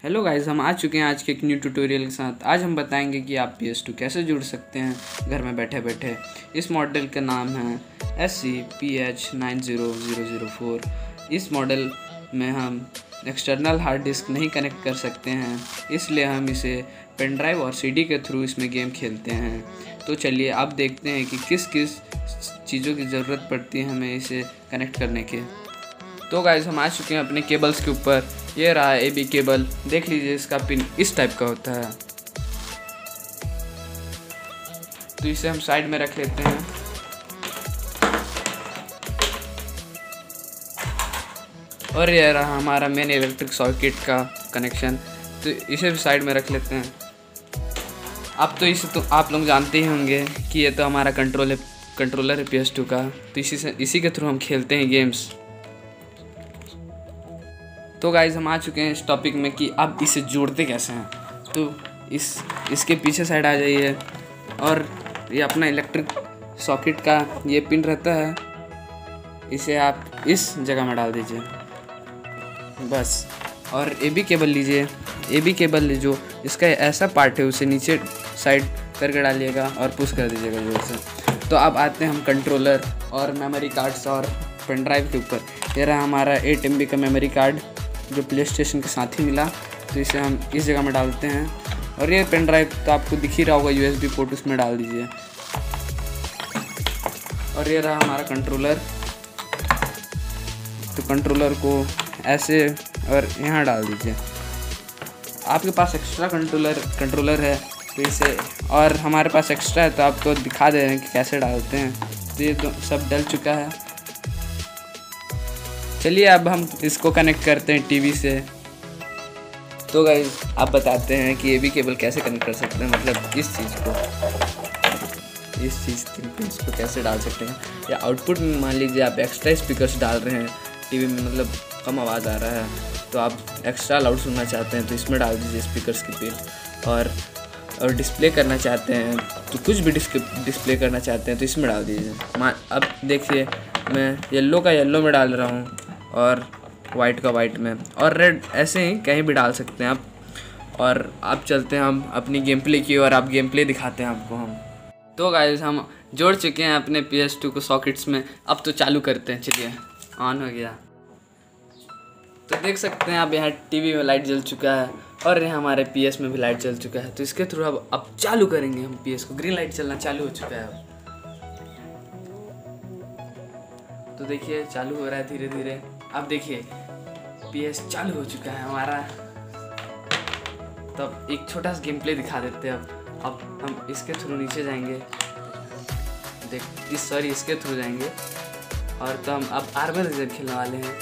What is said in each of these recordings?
Hello guys, हम आ चुके हैं आज के एक न्यू ट्यूटोरियल के साथ। आज हम बताएंगे कि आप PS2 कैसे जुड़ सकते हैं घर में बैठे बैठे। इस मॉडल का नाम है SCPH90004। इस मॉडल में हम एक्सटर्नल हार्ड डिस्क नहीं कनेक्ट कर सकते हैं, इसलिए हम इसे पेन ड्राइव और CD के थ्रू इसमें गेम खेलते हैं। तो चलिए आप देखते हैं कि किस किस चीज़ों की ज़रूरत पड़ती है हमें इसे कनेक्ट करने के। तो गाइस, हम आ चुके हैं अपने केबल्स के ऊपर। ये रहा AB केबल, देख लीजिए इसका पिन इस टाइप का होता है। तो इसे हम साइड में रख लेते हैं। और ये रहा हमारा मेन इलेक्ट्रिक सर्किट का कनेक्शन, तो इसे भी साइड में रख लेते हैं। अब तो इसे तो आप लोग जानते ही होंगे कि ये तो हमारा कंट्रोलर है PS2 का, तो इसी के थ्रू हम खेलते हैं गेम्स। तो गाइज़, हम आ चुके हैं इस टॉपिक में कि अब इसे जोड़ते कैसे हैं। तो इसके पीछे साइड आ जाइए और ये अपना इलेक्ट्रिक सॉकेट का ये पिन रहता है, इसे आप इस जगह में डाल दीजिए बस। और AB केबल लीजिए। AB केबल जो इसका ऐसा पार्ट है उसे नीचे साइड करके डालिएगा और पुश कर दीजिएगा जोर से। तो अब आते हैं हम कंट्रोलर और मेमोरी कार्ड्स और पेन ड्राइव के ऊपर। ये रहा हमारा 8 MB का मेमोरी कार्ड जो PlayStation के साथ ही मिला, तो इसे हम इस जगह में डालते हैं। और ये पेन ड्राइव तो आपको दिख ही रहा होगा, USB पोर्ट उसमें डाल दीजिए। और ये रहा हमारा कंट्रोलर, तो कंट्रोलर को ऐसे और यहाँ डाल दीजिए। आपके पास एक्स्ट्रा कंट्रोलर है तो इसे, और हमारे पास एक्स्ट्रा है तो आपको दिखा दे रहे हैं कि कैसे डालते हैं। तो ये तो सब डल चुका है। चलिए अब हम इसको कनेक्ट करते हैं टीवी से। तो गाइस, आप बताते हैं कि AB केबल कैसे कनेक्ट कर सकते हैं, मतलब इस चीज़ को कैसे डाल सकते हैं। या आउटपुट में मान लीजिए आप एक्स्ट्रा स्पीकर्स डाल रहे हैं टीवी में, मतलब कम आवाज़ आ रहा है तो आप एक्स्ट्रा लाउड सुनना चाहते हैं तो इसमें डाल दीजिए स्पीकर्स की पिन। और डिस्प्ले करना चाहते हैं तो कुछ भी डिस्प्ले करना चाहते हैं तो इसमें डाल दीजिए। अब देखिए, मैं येलो का येलो में डाल रहा हूँ और वाइट का वाइट में, और रेड ऐसे ही कहीं भी डाल सकते हैं आप। और अब चलते हैं हम अपनी गेम प्ले की और आप गेम प्ले दिखाते हैं आपको हम। तो गाइस, हम जोड़ चुके हैं अपने PS2 को सॉकेट्स में। अब तो चालू करते हैं। चलिए, ऑन हो गया। तो देख सकते हैं आप, यहाँ टीवी में लाइट जल चुका है और यहाँ हमारे PS में भी लाइट जल चुका है। तो इसके थ्रू अब चालू करेंगे हम PS को। ग्रीन लाइट चलना चालू हो चुका है अब। तो देखिए चालू हो रहा है धीरे धीरे। अब देखिए PS चालू हो चुका है हमारा। तब एक छोटा सा गेम प्ले दिखा देते हैं। अब हम इसके थ्रू नीचे जाएंगे, इसके थ्रू जाएंगे। और तो हम अब आर्मर रेजर खेलने वाले हैं।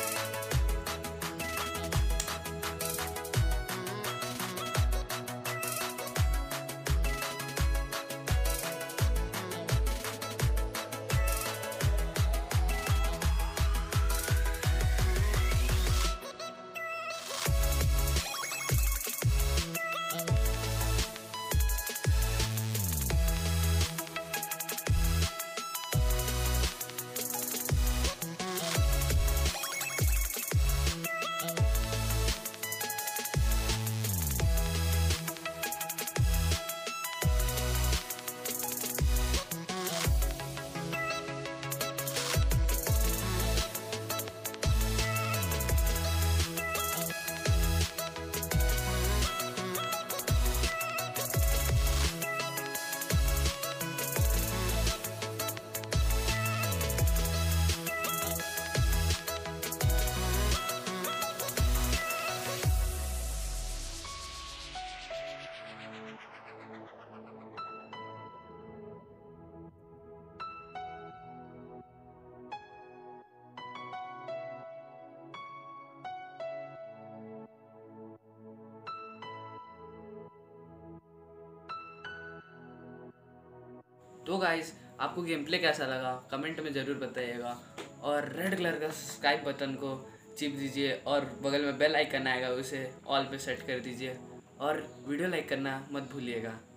तो गाइस, आपको गेम प्ले कैसा लगा कमेंट में ज़रूर बताइएगा। और रेड कलर का सब्सक्राइब बटन को चिप दीजिए और बगल में बेल आइकन आएगा, उसे ऑल पे सेट कर दीजिए। और वीडियो लाइक करना मत भूलिएगा।